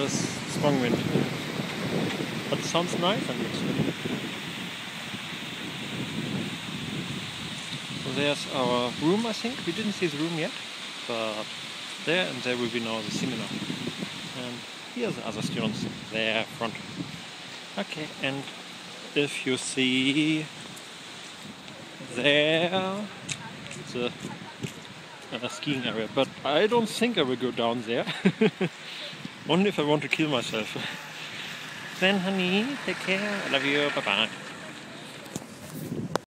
there's strong wind. But it sounds nice and it's so there's our room, I think. We didn't see the room yet, but there and there will be now the seminar. And here are the other students, there front. Okay, and if you see there the skiing area, but I don't think I will go down there. Only if I want to kill myself. Then honey, take care, I love you, bye bye.